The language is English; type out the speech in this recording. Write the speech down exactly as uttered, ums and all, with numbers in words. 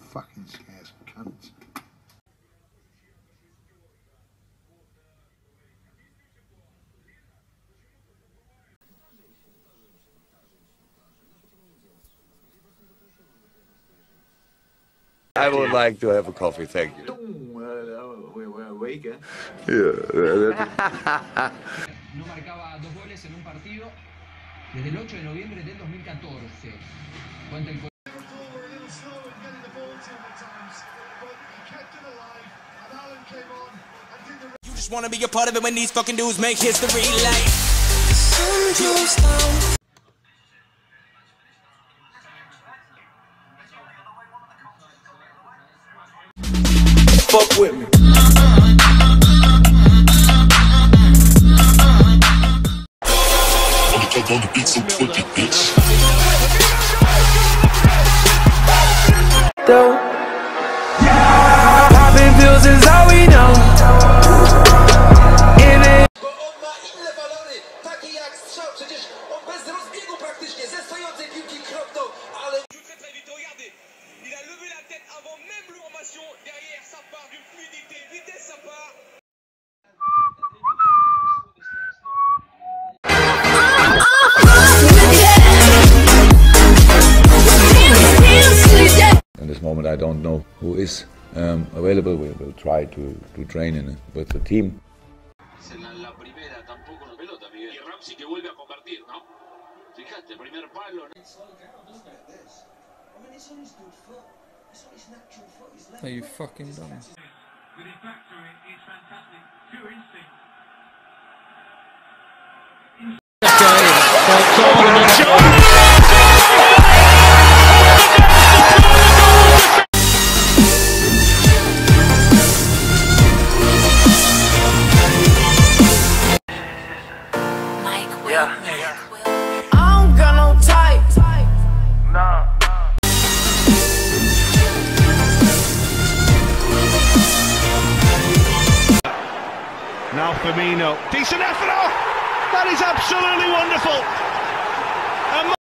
fucking scarce cunts. I would like to have a coffee, thank you. We're awake, eh? Yeah. No marcaba dos goles en un partido desde el ocho de noviembre del dos mil catorce. Cuenta el Liverpool were a little slow at getting the ball to him at times, but he kept it alive, and Alan came on and did the... You just wanna be a part of it when these fucking dudes make history like the sun goes down. Fuck with me. On the beat so twicky, bitch. Popping pills is all we know. In it. Bo on ma inne walory, takie jak strzał, przecież on bez rozbiegu praktycznie ze stojącej piłki kropnął, ale... Très très vite, regardez, il a levé la tête avant même l'ovation, derrière ça part d'une fluidité, vitesse ça part. In this moment I don't know who is um, available. We will try to, to train in, with the team. La primera tampoco una pelota, Miguel. Y Ramsey que vuelve a convertir, ¿no? Fíjate, primer palo. Are you fucking dumb? Getting back to it is fantastic. Pure instinct. Yeah. I don't got no type. Nah. Now Firmino, decent effort. Oh, that is absolutely wonderful.